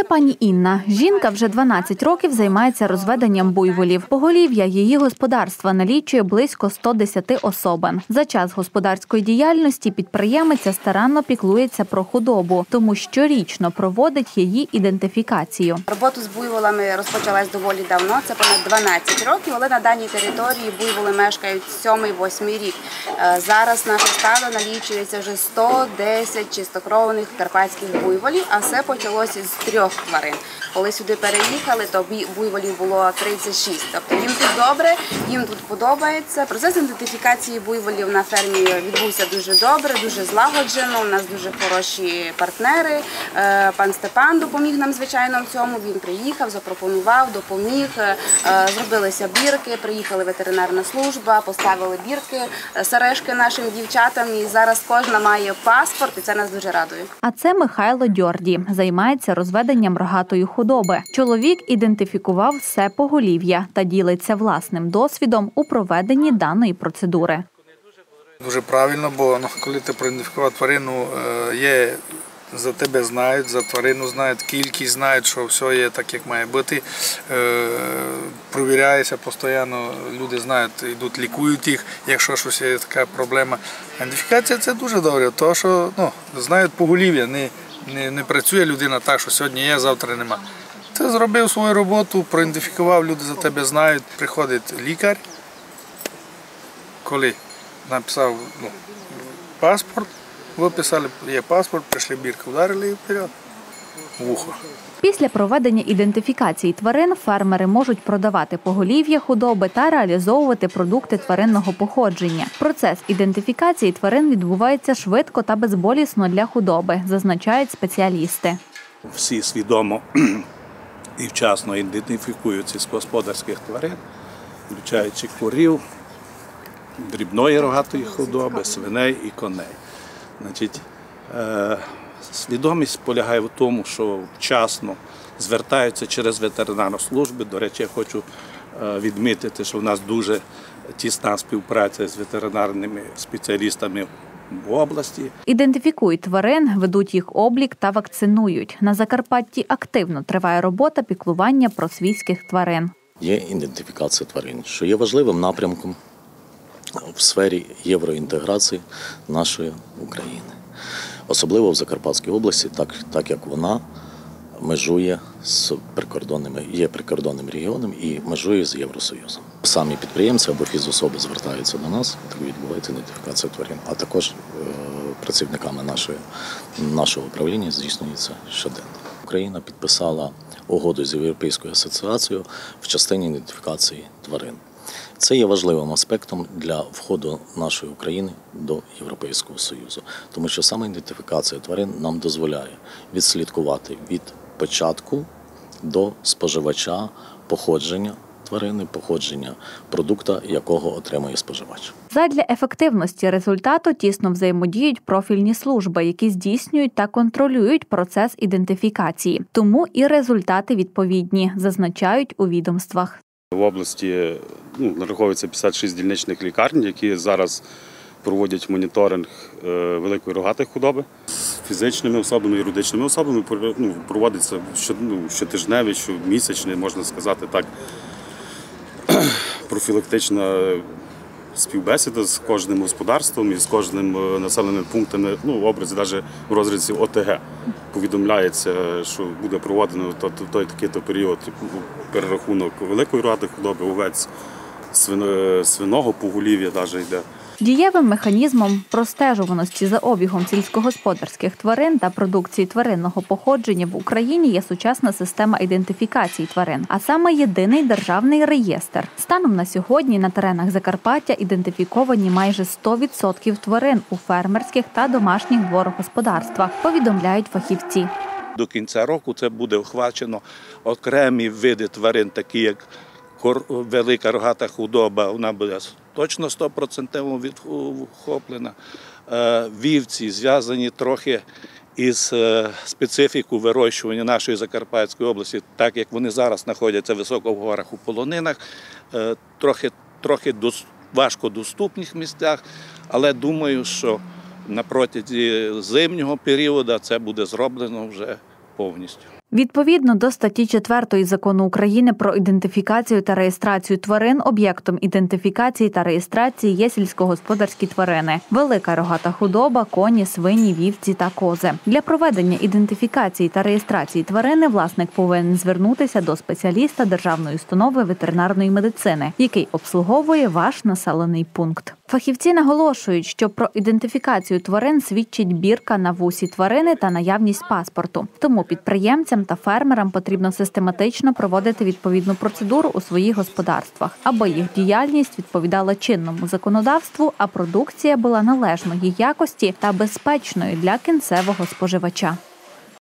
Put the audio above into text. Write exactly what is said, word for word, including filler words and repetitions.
Це пані Інна. Жінка вже дванадцять років займається розведенням буйволів. Поголів'я її господарства налічує близько ста десяти особин. За час господарської діяльності підприємиця старанно піклується про худобу, тому щорічно проводить її ідентифікацію. Роботу з буйволами розпочалась доволі давно, це понад дванадцять років, але на даній території буйволи мешкають сьомий-восьмий рік. Зараз наше стадо налічується вже сто десять чистокровних карпатських буйволів, а все почалося з трьох тварин. Коли сюди переїхали, то буйволів було тридцять шість. Тобто їм тут добре, їм тут подобається. Процес ідентифікації буйволів на фермі відбувся дуже добре, дуже злагоджено. У нас дуже хороші партнери. Пан Степан допоміг нам, звичайно, в цьому. Він приїхав, запропонував, допоміг. Зробилися бірки, приїхала ветеринарна служба, поставили бірки, сережки нашим дівчатам. І зараз кожна має паспорт, і це нас дуже радує. А це Михайло Дьорді. Займається розведенням рогатої худоби. Чоловік ідентифікував все поголів'я та ділиться власним досвідом у проведенні даної процедури. Дуже правильно, бо коли ти проідентифікував тварину, є, за тебе знають, за тварину знають, кількість знають, що все є так, як має бути. Провіряється постійно, люди знають, йдуть, лікують їх, якщо щось є така проблема. Ідентифікація – це дуже добре, тому що ну, знають поголів'я, не, не, не працює людина так, що сьогодні є, завтра нема. Ти зробив свою роботу, проідентифікував, люди за тебе знають, приходить лікар, коли написав ну, паспорт, виписали, є паспорт, прийшли бірку, вдарили і вперед, в ухо. Після проведення ідентифікації тварин фермери можуть продавати поголів'я худоби та реалізовувати продукти тваринного походження. Процес ідентифікації тварин відбувається швидко та безболісно для худоби, зазначають спеціалісти. Всі свідомо і вчасно ідентифікують сільськогосподарських тварин, включаючи курів, дрібної рогатої худоби, свиней і коней. Значить, е свідомість полягає в тому, що вчасно звертаються через ветеринарну службу. До речі, я хочу відмітити, що в нас дуже тісна співпраця з ветеринарними спеціалістами в області. Ідентифікують тварин, ведуть їх облік та вакцинують. На Закарпатті активно триває робота піклування про свійських тварин. Є ідентифікація тварин, що є важливим напрямком в сфері євроінтеграції нашої України. Особливо в Закарпатській області, так, так як вона межує з прикордонними, є прикордонним регіоном і межує з Євросоюзом. Самі підприємці або фізособи звертаються до нас, так відбувається ідентифікація тварин, а також е, працівниками нашої, нашого управління здійснюється щоденно. Україна підписала угоду з Європейською асоціацією в частині ідентифікації тварин. Це є важливим аспектом для входу нашої України до Європейського Союзу, тому що саме ідентифікація тварин нам дозволяє відслідкувати від початку до споживача походження тварини, походження продукту, якого отримує споживач. Задля ефективності результату тісно взаємодіють профільні служби, які здійснюють та контролюють процес ідентифікації. Тому і результати відповідні, зазначають у відомствах. В області ну, нараховується п'ятдесят шість дільничних лікарень, які зараз проводять моніторинг великої рогатої худоби. З фізичними особами, юридичними особами ну, проводиться ну, щотижневі, щомісячні, можна сказати так, профілактична співбесіда з кожним господарством і з кожним населеним пунктом, ну, в образі, навіть в розрізі О Т Г. Повідомляється, що буде проводено в той такий-то період перерахунок великої рогатої худоби, овець, свиного поголів'я навіть йде. Дієвим механізмом простежуваності за обігом сільськогосподарських тварин та продукції тваринного походження в Україні є сучасна система ідентифікації тварин, а саме єдиний державний реєстр. Станом на сьогодні на теренах Закарпаття ідентифіковані майже сто відсотків тварин у фермерських та домашніх дворогосподарствах, повідомляють фахівці. До кінця року це буде охвачено окремі види тварин, такі як велика рогата худоба, вона буде точно сто відсотків відхоплена. Вівці зв'язані трохи із специфікою вирощування нашої Закарпатської області, так як вони зараз знаходяться високо в горах у полонинах, трохи, трохи важко доступних місцях, але думаю, що на протязі зимнього періоду це буде зроблено вже повністю. Відповідно до статті четвертої Закону України про ідентифікацію та реєстрацію тварин, об'єктом ідентифікації та реєстрації є сільськогосподарські тварини – велика рогата худоба, коні, свині, вівці та кози. Для проведення ідентифікації та реєстрації тварини власник повинен звернутися до спеціаліста Державної установи ветеринарної медицини, який обслуговує ваш населений пункт. Фахівці наголошують, що про ідентифікацію тварин свідчить бірка на вусі тварини та наявність паспорту. Тому підприємцям та фермерам потрібно систематично проводити відповідну процедуру у своїх господарствах, аби їх діяльність відповідала чинному законодавству, а продукція була належної якості та безпечною для кінцевого споживача.